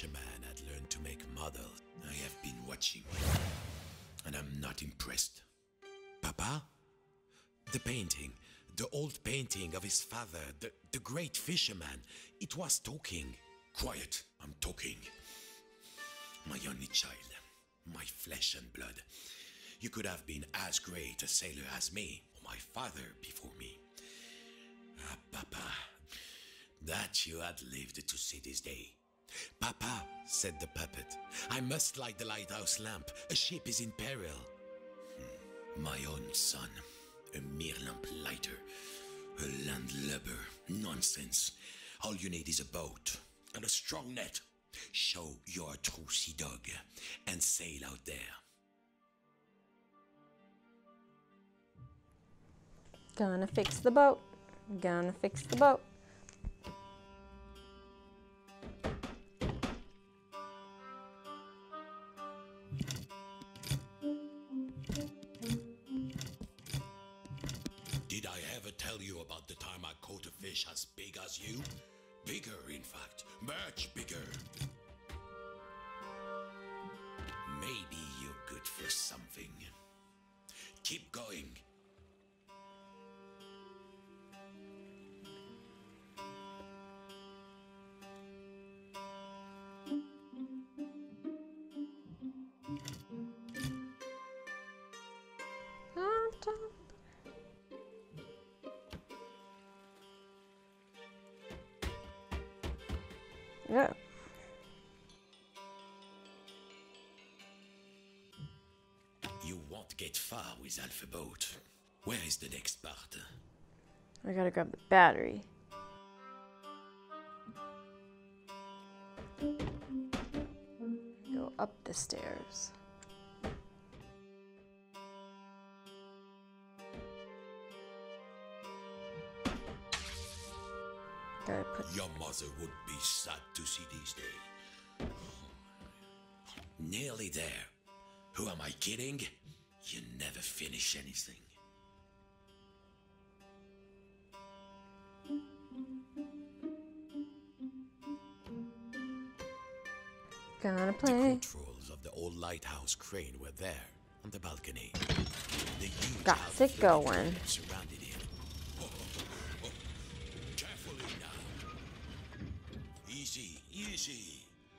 fisherman had learned to make models. I have been watching, and I'm not impressed. Papa? The painting, the old painting of his father, the great fisherman, it was talking. Quiet, I'm talking. My only child, my flesh and blood. You could have been as great a sailor as me, or my father before me. Ah, Papa, that you had lived to see this day. Papa, said the puppet, I must light the lighthouse lamp. A ship is in peril. My own son, a mere lamp lighter, a landlubber. Nonsense. All you need is a boat and a strong net. Show you're a true sea dog and sail out there. Gonna fix the boat. Gonna fix the boat. Did I ever tell you about the time I caught a fish as big as you? Bigger, in fact. Much bigger. Maybe you're good for something. Keep going. Yeah. You won't get far with Alpha Boat. Where is the next part? I gotta grab the battery. Go up the stairs. Gotta put. Your mother would be sad to see this day. Nearly there. Who am I kidding? You never finish anything. Gonna The play. controls of the old lighthouse crane were there on the balcony. The huge Got Alpha it fleet going. surrounded it. Carefully now. Easy, easy.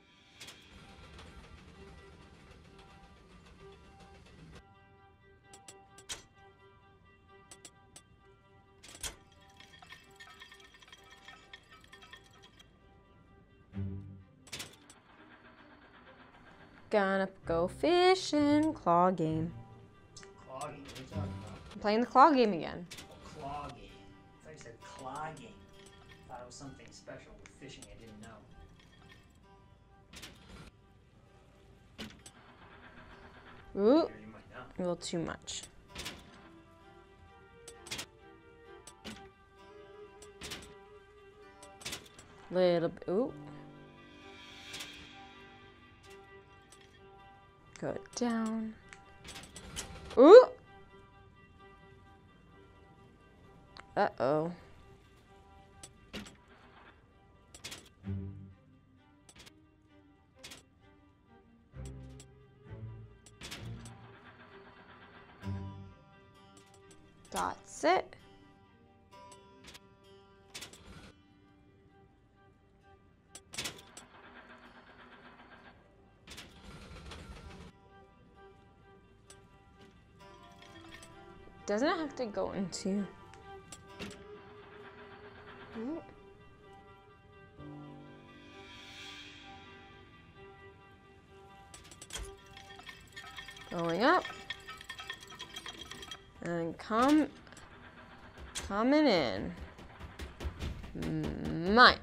Gonna go fishing. Claw game. Claw game? What are you talking about? I'm playing the claw game again. Oh, claw game. I thought you said claw game. I thought it was something special with fishing I didn't know. Ooh, Or you might not. a little too much. Little bit. Ooh. Go down. Ooh. Uh-oh. That's it. Doesn't it have to go into? Ooh. Going up. And coming in. Mine.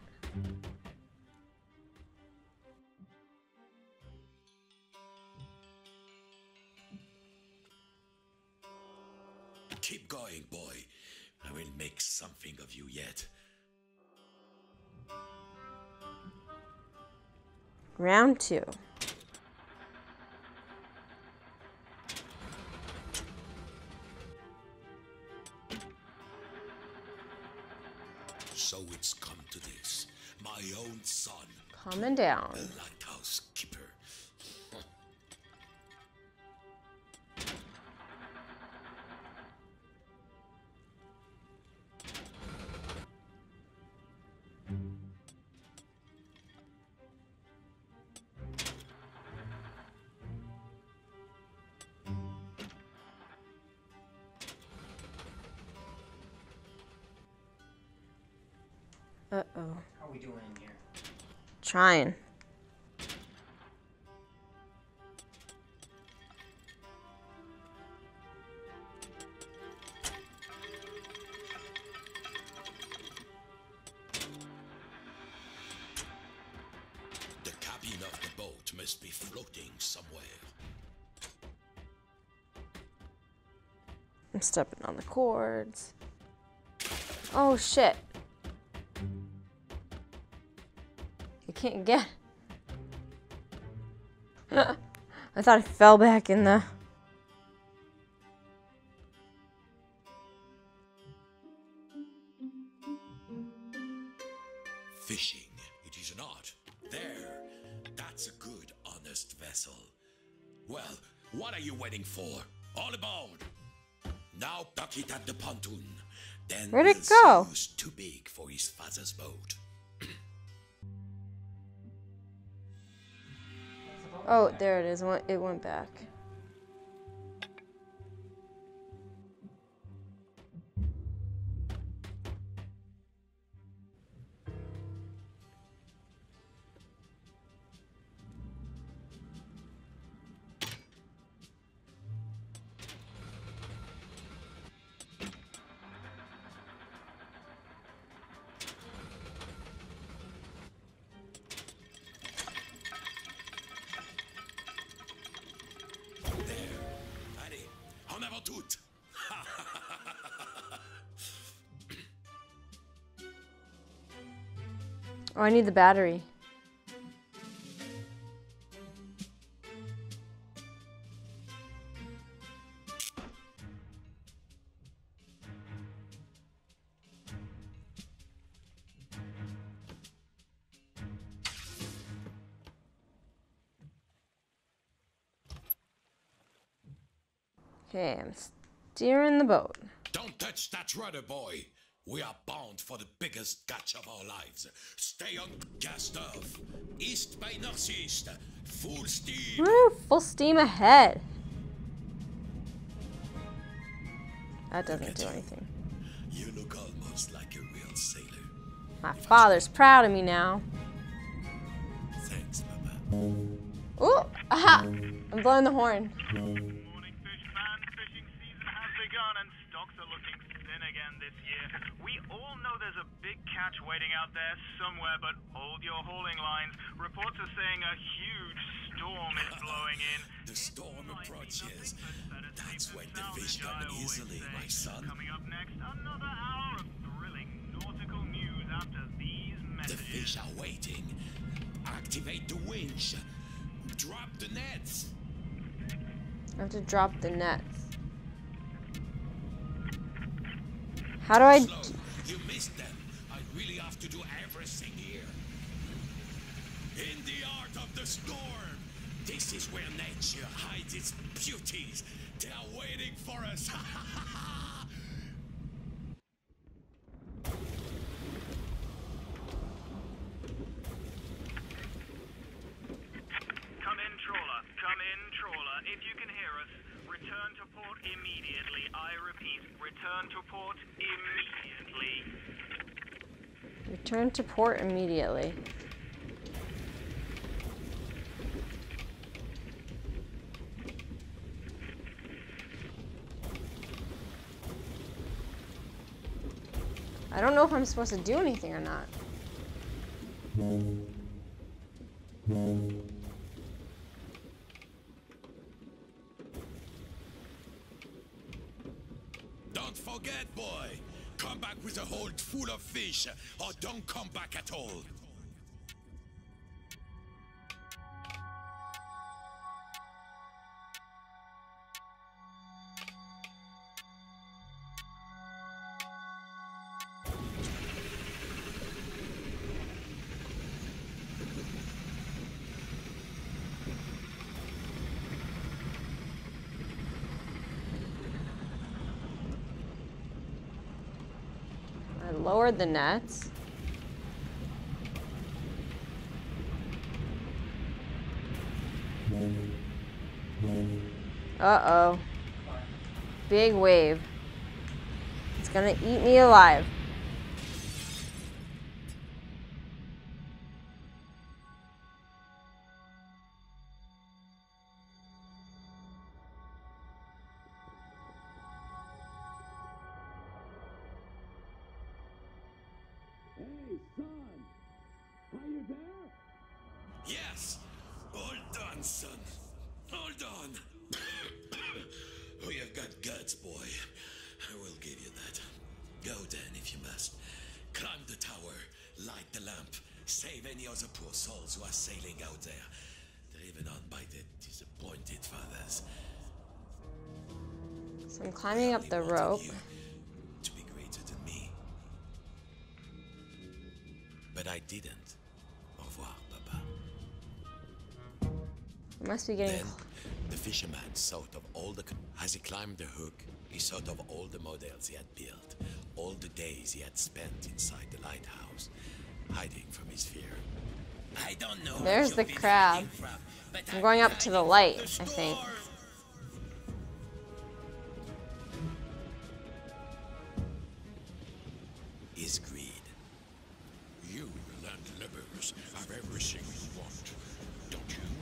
Keep going, boy. I will make something of you yet. Round 2. So it's come to this. My own son, Calming down. the lighthouse keeper. Uh-oh. How are we doing in here? Trying. The cabin of the boat must be floating somewhere. I'm stepping on the cords. Oh shit. I can't get. I thought I fell back in the. Fishing, it is an art. There, that's a good, honest vessel. Well, what are you waiting for? All aboard! Now dock it at the pontoon. Then Where'd it we'll see go? who's too big for his father's boat. Oh, there it is. It went back. Allez, en avant toute! Oh, I need the battery. Okay, I'm steering the boat. Don't touch that rudder, boy! We are bound for the biggest catch of our lives. Stay on cast off. East by northeast. Full steam. Woo, full steam ahead. That doesn't do anything. You look almost like a real sailor. My father's proud of me now. Thanks, Papa. Ooh, aha! I'm blowing the horn. Morning, fish fans. Fishing season has begun and stocks are looking thin again this year. We all know there's a big catch waiting out there somewhere, but hold your hauling lines. Reports are saying a huge storm is blowing in. The storm approaches. That's when the fish come easily, my son. Coming up next, another hour of thrilling nautical news after these The messages. fish are waiting. Activate the winch. Drop the nets. I have to drop the nets. How do I... Slow. You missed them. I really have to do everything here. In the art of the storm. This is where nature hides its beauties. They are waiting for us. Come in, trawler. Come in, trawler. If you can hear us, return to port immediately. I repeat, return to port immediately. Return to port immediately. I don't know if I'm supposed to do anything or not. Don't forget, boy. Come back with a hold full of fish, or don't come back at all. I lowered the nets. Uh-oh. Big wave. It's gonna eat me alive. Hey, son! Are you there? Yes! Hold on, son. Hold on. We have got guts, boy. I will give you that. Go then, if you must. Climb the tower, light the lamp, save any other poor souls who are sailing out there, driven on by their disappointed fathers. So I'm climbing up the I wanted rope. you to be greater than me. But I didn't. Au revoir, Papa. I must be getting. Then, the fisherman thought of all the... As he climbed the hook, he thought of all the models he had built, all the days he had spent inside the lighthouse, hiding from his fear. I don't know. There's the crab. I'm going up to the light, I think. Is greed. You, landlubbers, have everything you want, don't you?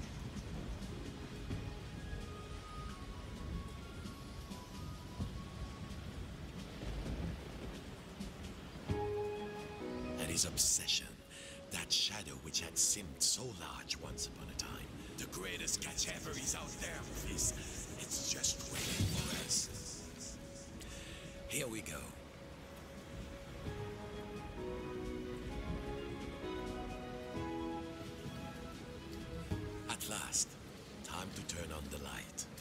And his obsession, that shadow which had seemed so large once upon a time, the greatest catch ever is out there with this. It's just waiting for us. Here we go. At last, time to turn on the light.